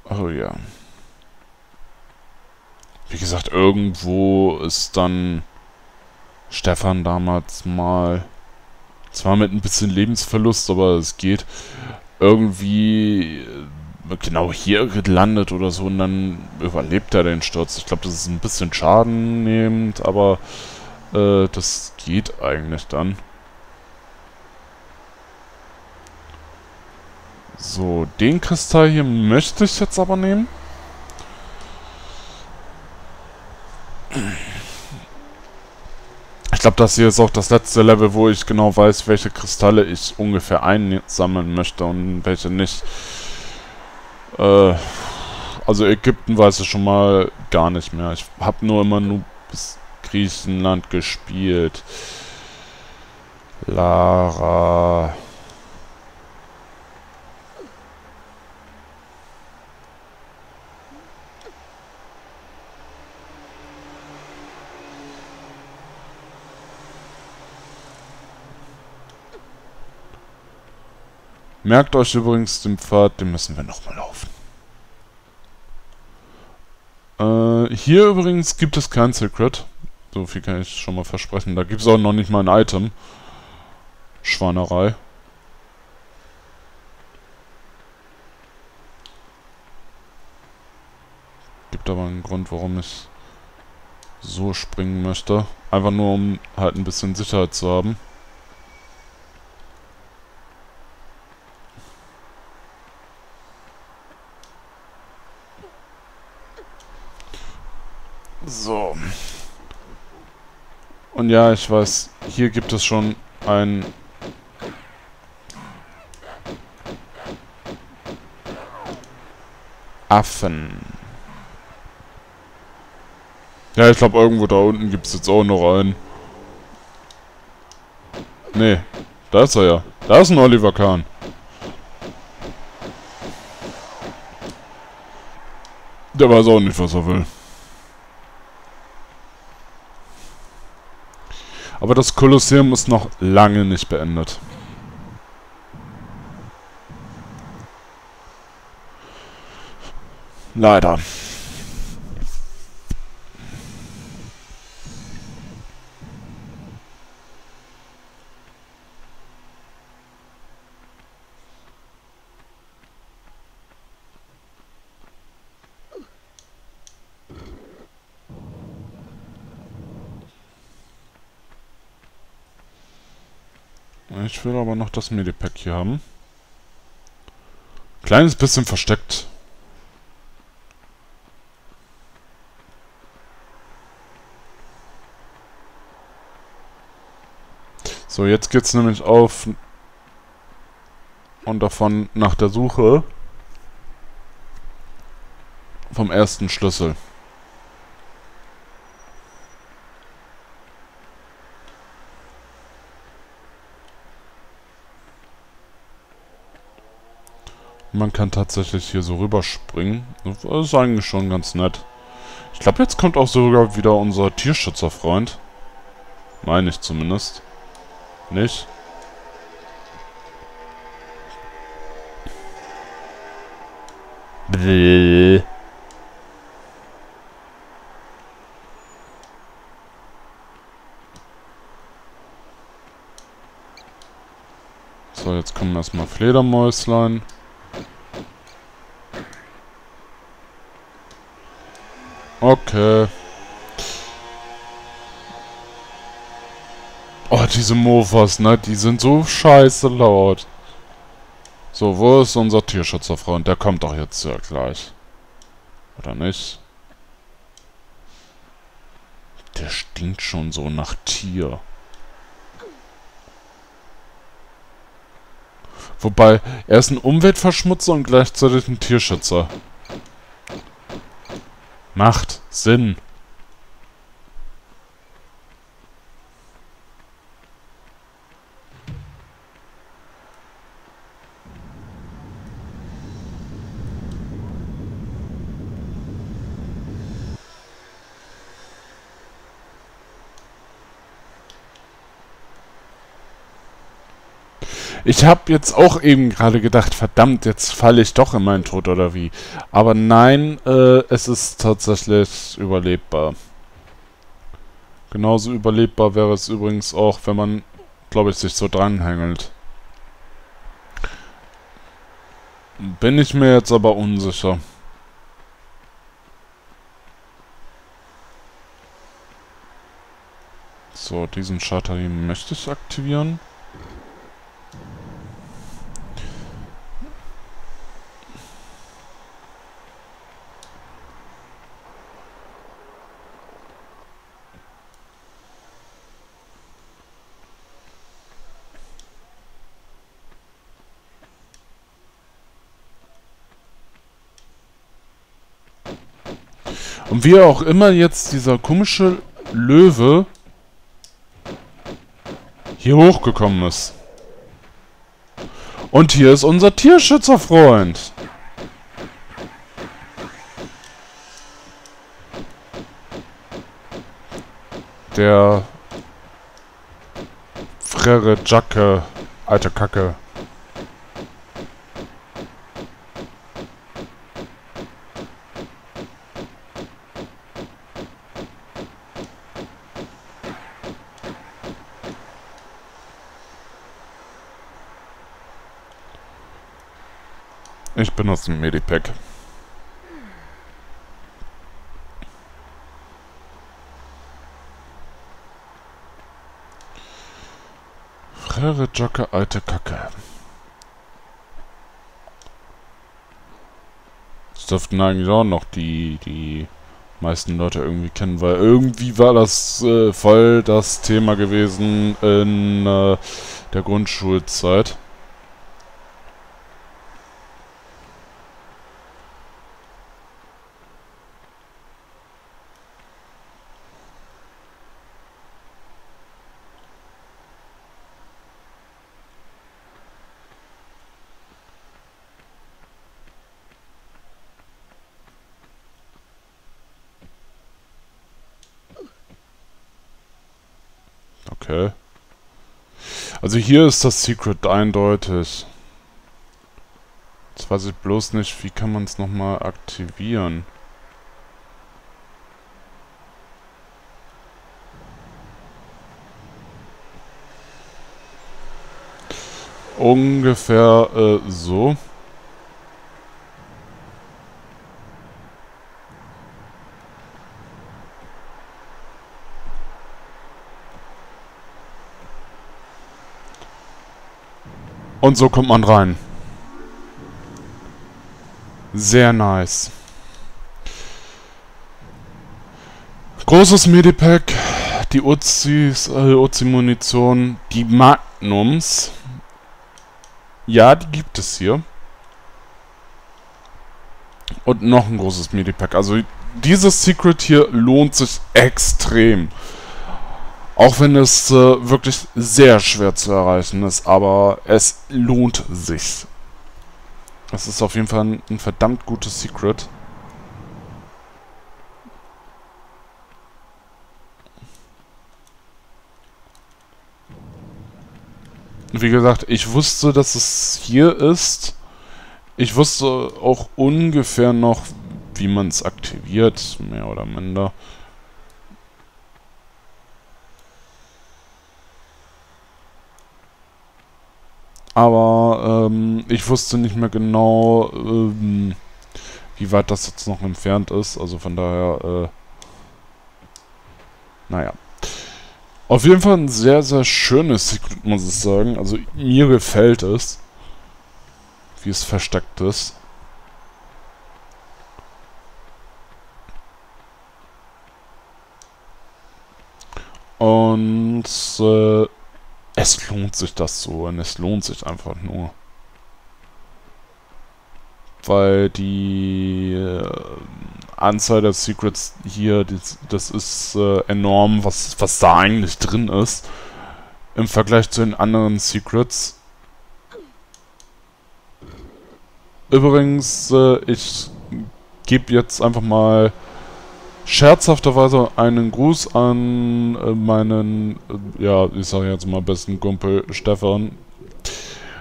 Oh ja. Wie gesagt, irgendwo ist dann Stefan damals mal, zwar mit ein bisschen Lebensverlust, aber es geht, irgendwie genau hier gelandet oder so und dann überlebt er den Sturz. Ich glaube, das ist ein bisschen schadennehmend, aber das geht eigentlich dann. So, den Kristall hier möchte ich jetzt aber nehmen. Ich glaube, das hier ist auch das letzte Level, wo ich genau weiß, welche Kristalle ich ungefähr einsammeln möchte und welche nicht. Also Ägypten weiß ich schon mal gar nicht mehr. Ich habe nur immer nur bis Griechenland gespielt. Lara. Merkt euch übrigens den Pfad, den müssen wir nochmal laufen. Hier übrigens gibt es kein Secret. So viel kann ich schon mal versprechen. Da gibt es auch noch nicht mal ein Item. Schwanerei. Gibt aber einen Grund, warum ich so springen möchte. Einfach nur, um halt ein bisschen Sicherheit zu haben. So. Und ja, ich weiß, hier gibt es schon ein... Affen. Ja, ich glaube, irgendwo da unten gibt es jetzt auch noch einen. Nee, da ist er ja. Da ist ein Oliver Kahn. Der weiß auch nicht, was er will. Aber das Kolosseum ist noch lange nicht beendet. Leider. Ich will aber noch das Medipack hier haben. Kleines bisschen versteckt. So, jetzt geht's nämlich auf und davon nach der Suche vom ersten Schlüssel. Man kann tatsächlich hier so rüberspringen. Das ist eigentlich schon ganz nett. Ich glaube, jetzt kommt auch sogar wieder unser Tierschützerfreund. Meine ich zumindest. Nicht? Bäh. So, jetzt kommen erstmal Fledermäuslein. Okay. Oh, diese Mofas, ne? Die sind so scheiße laut. So, wo ist unser Tierschützerfreund? Der kommt doch jetzt ja gleich. Oder nicht? Der stinkt schon so nach Tier. Wobei, er ist ein Umweltverschmutzer und gleichzeitig ein Tierschützer. Macht Sinn. Ich habe jetzt auch eben gerade gedacht, verdammt, jetzt falle ich doch in meinen Tod oder wie. Aber nein, es ist tatsächlich überlebbar. Genauso überlebbar wäre es übrigens auch, wenn man, glaube ich, sich so dranhängelt. Bin ich mir jetzt aber unsicher. So, diesen Schalter hier möchte ich aktivieren. Und wie auch immer jetzt dieser komische Löwe hier hochgekommen ist. Und hier ist unser Tierschützerfreund. Der Frere Jacke, alte Kacke. Ich benutze ein Medipack. Frere Jacke, alte Kacke. Das dürften eigentlich auch noch die meisten Leute irgendwie kennen, weil irgendwie war das voll das Thema gewesen in der Grundschulzeit. Okay. Also hier ist das Secret eindeutig. Jetzt weiß ich bloß nicht, wie kann man es nochmal aktivieren. Ungefähr so. Und so kommt man rein. Sehr nice. Großes Medipack, die Uzis, Uzi-Munition, die Magnums. Ja, die gibt es hier. Und noch ein großes Medipack. Also dieses Secret hier lohnt sich extrem. Auch wenn es wirklich sehr schwer zu erreichen ist, aber es lohnt sich. Es ist auf jeden Fall ein verdammt gutes Secret. Wie gesagt, ich wusste, dass es hier ist. Ich wusste auch ungefähr noch, wie man es aktiviert, mehr oder minder. Aber ich wusste nicht mehr genau, wie weit das jetzt noch entfernt ist. Also von daher, naja. Auf jeden Fall ein sehr, sehr schönes Secret, muss ich sagen. Also mir gefällt es, wie es versteckt ist. Und es lohnt sich das so und es lohnt sich einfach nur. Weil die Anzahl der Secrets hier, das ist enorm, was da eigentlich drin ist. Im Vergleich zu den anderen Secrets. Übrigens, ich gebe jetzt einfach mal scherzhafterweise einen Gruß an meinen, ja, ich sage jetzt mal besten Kumpel Stefan.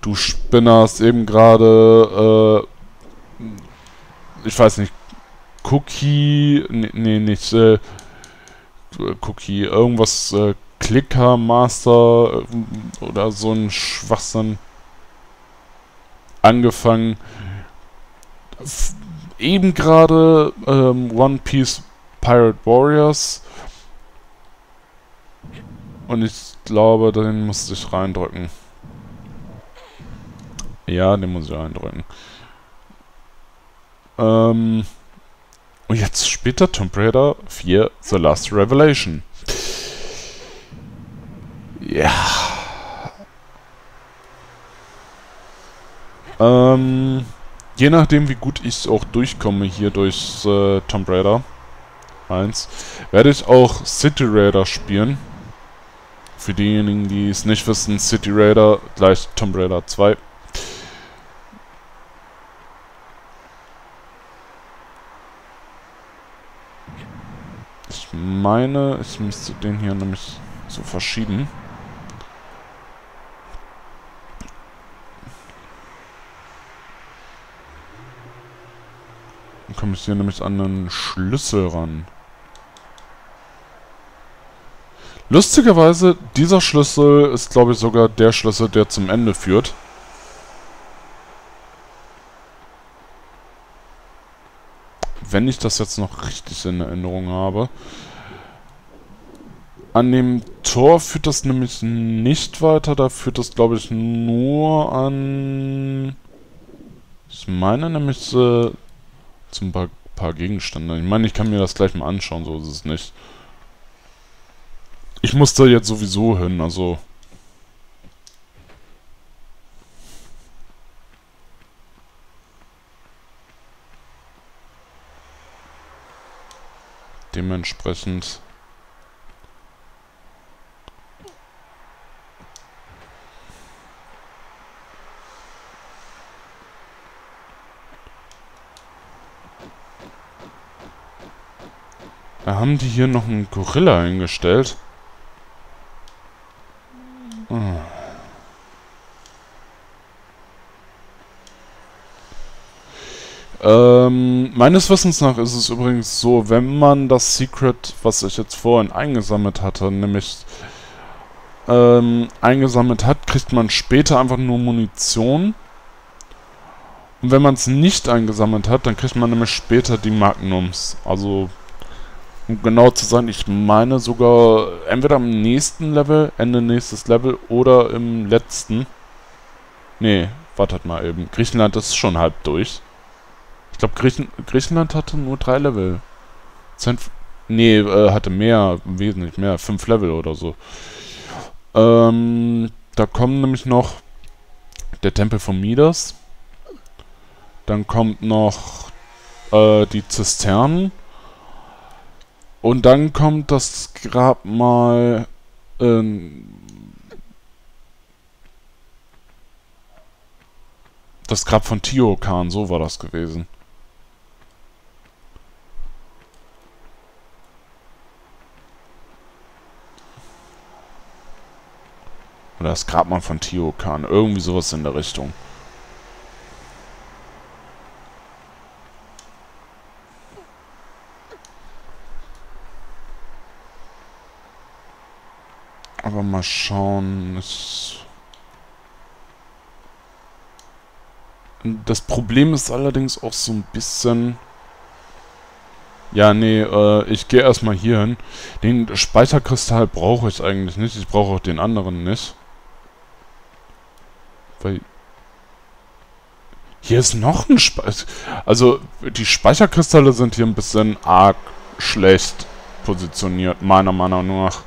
Du Spinner eben gerade, ich weiß nicht, Cookie, nee, nicht, Cookie, irgendwas, Clicker Master oder so ein Schwachsinn angefangen. Eben gerade One Piece Pirate Warriors. Und ich glaube, den musste ich reindrücken. Ja, den muss ich reindrücken. Und jetzt später Tomb Raider 4 The Last Revelation. Ja. Je nachdem, wie gut ich auch durchkomme hier durch Tomb Raider 1, werde ich auch City Raider spielen. Für diejenigen, die es nicht wissen, City Raider gleich Tomb Raider 2. Ich meine, ich müsste den hier nämlich so verschieben. Dann komme ich hier nämlich an einen Schlüssel ran. Lustigerweise, dieser Schlüssel ist, glaube ich, sogar der Schlüssel, der zum Ende führt. Wenn ich das jetzt noch richtig in Erinnerung habe. An dem Tor führt das nämlich nicht weiter, da führt das, glaube ich, nur an... Ich meine nämlich zum paar Gegenstände. Ich meine, ich kann mir das gleich mal anschauen, so ist es nicht. Ich muss da jetzt sowieso hin, also... Dementsprechend... Da haben die hier noch einen Gorilla hingestellt. Meines Wissens nach ist es übrigens so, wenn man das Secret, was ich jetzt vorhin eingesammelt hatte, nämlich eingesammelt hat, kriegt man später einfach nur Munition. Und wenn man es nicht eingesammelt hat, dann kriegt man nämlich später die Magnums. Also, um genau zu sein, ich meine sogar entweder im nächsten Level, Ende nächstes Level, oder im letzten. Nee, wartet mal eben. Griechenland ist schon halb durch. Ich glaube, Griechenland hatte nur 3 Level. Nee, hatte mehr, wesentlich mehr. 5 Level oder so. Da kommen nämlich noch der Tempel von Midas. Dann kommt noch die Zisternen. Und dann kommt das Grabmal... das Grab von Teokan, so war das gewesen. Oder das Grabmal von Teokan. Irgendwie sowas in der Richtung. Aber mal schauen. Das Problem ist allerdings auch so ein bisschen... Ja, nee, ich gehe erstmal hier hin. Den Speicherkristall brauche ich eigentlich nicht. Ich brauche auch den anderen nicht. Weil... Hier ist noch ein Also, die Speicherkristalle sind hier ein bisschen arg schlecht positioniert, meiner Meinung nach.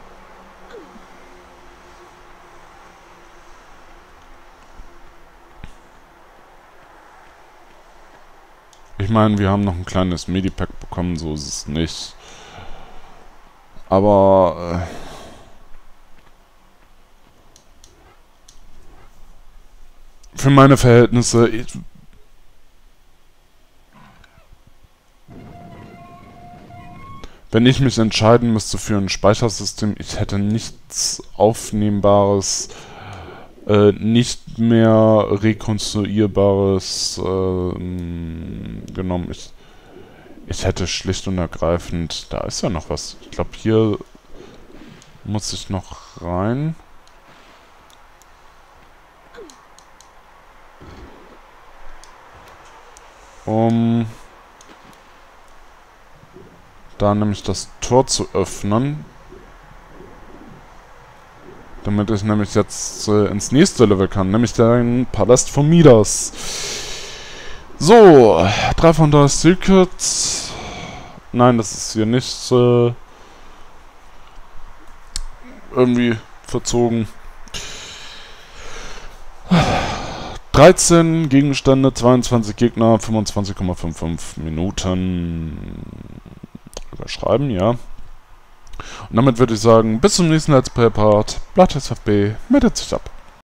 Ich meine, wir haben noch ein kleines Medipack bekommen, so ist es nicht. Aber... für meine Verhältnisse... wenn ich mich entscheiden müsste für ein Speichersystem, ich hätte nichts Aufnehmbares nicht mehr rekonstruierbares genommen. Ich hätte schlicht und ergreifend... Da ist ja noch was. Ich glaube, hier muss ich noch rein. Um da nämlich das Tor zu öffnen. Damit ich nämlich jetzt ins nächste Level kann, nämlich den Palast von Midas. So, 3 von da Secrets. Nein, das ist hier nicht irgendwie verzogen. 13 Gegenstände, 22 Gegner, 25,55 Minuten. Überschreiben, ja. Und damit würde ich sagen, bis zum nächsten Let's Play Part. Blatt SFB, meldet sich ab.